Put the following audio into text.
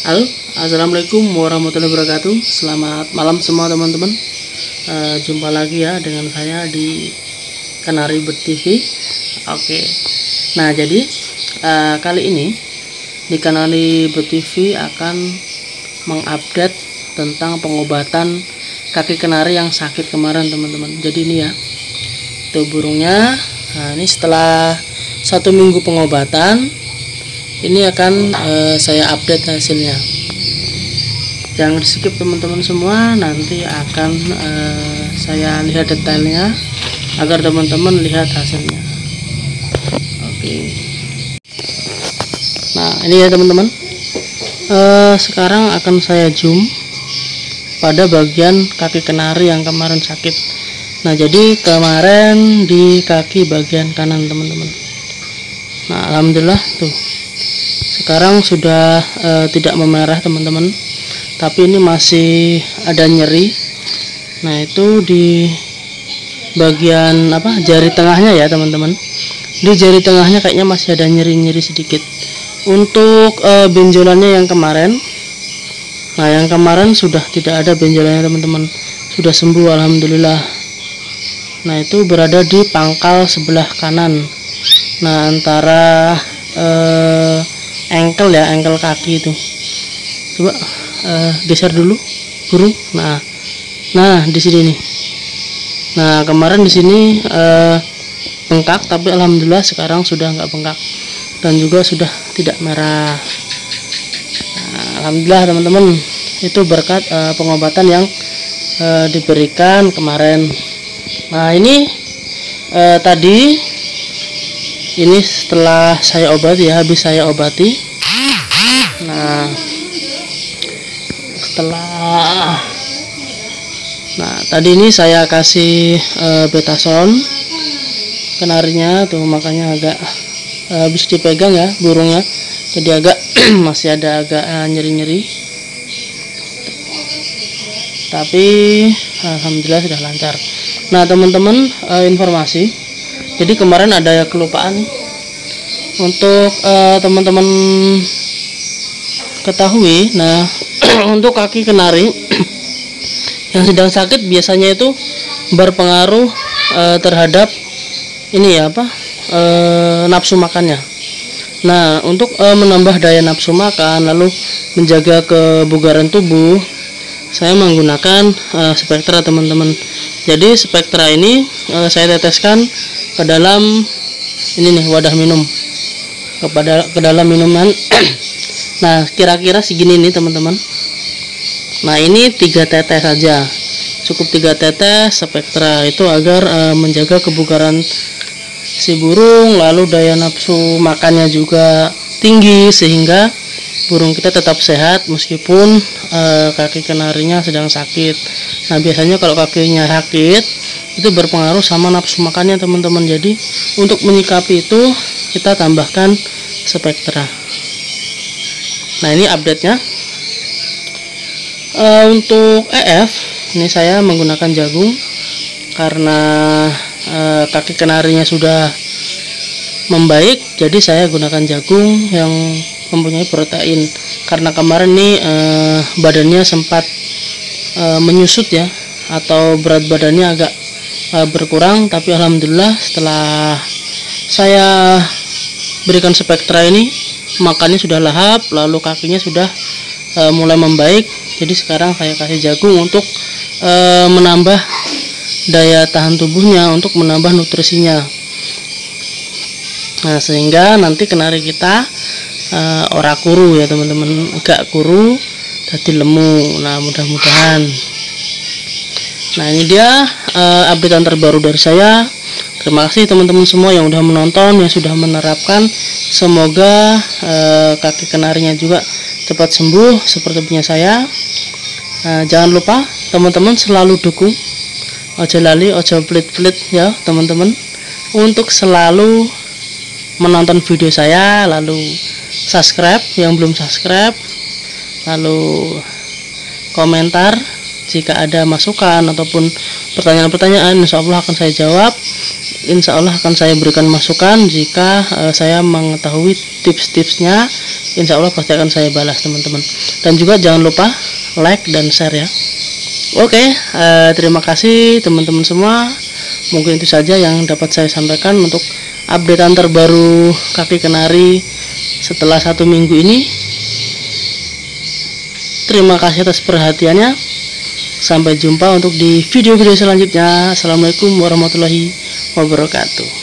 Halo, assalamualaikum warahmatullahi wabarakatuh. Selamat malam semua teman-teman. Jumpa lagi ya dengan saya di Kenari Bird TV. Oke. Nah, jadi kali ini di Kenari Bird TV akan mengupdate tentang pengobatan kaki kenari yang sakit kemarin teman-teman. Jadi ini ya, tuh burungnya. Nah, ini setelah 1 minggu pengobatan, ini akan saya update hasilnya. Jangan di skip teman-teman semua, nanti akan saya lihat detailnya agar teman-teman lihat hasilnya. Oke. Nah, ini ya teman-teman. Sekarang akan saya zoom pada bagian kaki kenari yang kemarin sakit. Nah, jadi kemarin di kaki bagian kanan teman-teman. Nah, alhamdulillah tuh. Sekarang sudah tidak memerah teman-teman, tapi ini masih ada nyeri. Nah, itu di bagian jari tengahnya ya teman-teman. Di jari tengahnya kayaknya masih ada nyeri-nyeri sedikit. Untuk benjolannya yang kemarin, nah yang kemarin sudah tidak ada benjolannya teman-teman, sudah sembuh alhamdulillah. Nah, itu berada di pangkal sebelah kanan. Nah, antara ankle ya, ankle kaki itu. Coba geser dulu burung. Nah di sini nih. Nah, kemarin di sini bengkak, tapi alhamdulillah sekarang sudah nggak bengkak dan juga sudah tidak merah. Nah, alhamdulillah teman-teman, itu berkat pengobatan yang diberikan kemarin. Nah, ini tadi ini setelah saya obati ya, habis saya obati. Nah, tadi ini saya kasih betason kenarinya tuh, makanya agak habis dipegang ya burungnya, jadi agak masih ada agak nyeri-nyeri, tapi alhamdulillah sudah lancar. Nah teman-teman, informasi, jadi kemarin ada kelupaan nih. Untuk teman-teman ketahui, nah untuk kaki kenari yang sedang sakit biasanya itu berpengaruh terhadap ini ya nafsu makannya. Nah, untuk menambah daya nafsu makan lalu menjaga kebugaran tubuh, saya menggunakan Spectra teman-teman. Jadi Spectra ini saya teteskan ke dalam ini nih, wadah minum, ke dalam minuman. Nah, kira-kira segini nih teman-teman. Nah, ini 3 tetes saja, cukup 3 tetes Spectra itu agar menjaga kebugaran si burung, lalu daya nafsu makannya juga tinggi sehingga burung kita tetap sehat meskipun kaki kenarinya sedang sakit. Nah, biasanya kalau kakinya sakit itu berpengaruh sama nafsu makannya teman-teman. Jadi untuk menyikapi itu kita tambahkan Spectra. Nah, ini update-nya. Untuk EF ini saya menggunakan jagung karena kaki kenarinya sudah membaik, jadi saya gunakan jagung yang mempunyai protein. Karena kemarin nih badannya sempat menyusut ya, atau berat badannya agak berkurang, tapi alhamdulillah setelah saya berikan Spectra ini, makannya sudah lahap, lalu kakinya sudah mulai membaik. Jadi sekarang saya kasih jagung untuk menambah daya tahan tubuhnya, untuk menambah nutrisinya. Nah, sehingga nanti kenari kita ora kuru ya teman-teman, agak kuru jadi lemu. Nah, mudah-mudahan. Nah, ini dia updatean terbaru dari saya. Terima kasih teman-teman semua yang sudah menonton, yang sudah menerapkan. Semoga kaki kenarinya juga cepat sembuh seperti punya saya. Jangan lupa teman-teman selalu dukung, ojo lali, ojo pelit-pelit ya teman-teman, untuk selalu menonton video saya, lalu subscribe yang belum subscribe, lalu komentar jika ada masukan ataupun pertanyaan-pertanyaan, insya Allah akan saya jawab. insya Allah akan saya berikan masukan jika saya mengetahui tips-tipsnya. Insya Allah pasti akan saya balas teman-teman. Dan juga jangan lupa like dan share ya. Oke, terima kasih teman-teman semua. Mungkin itu saja yang dapat saya sampaikan untuk updatean terbaru kaki kenari setelah 1 minggu ini. Terima kasih atas perhatiannya. Sampai jumpa untuk di video-video selanjutnya. Assalamualaikum warahmatullahi wabarakatuh.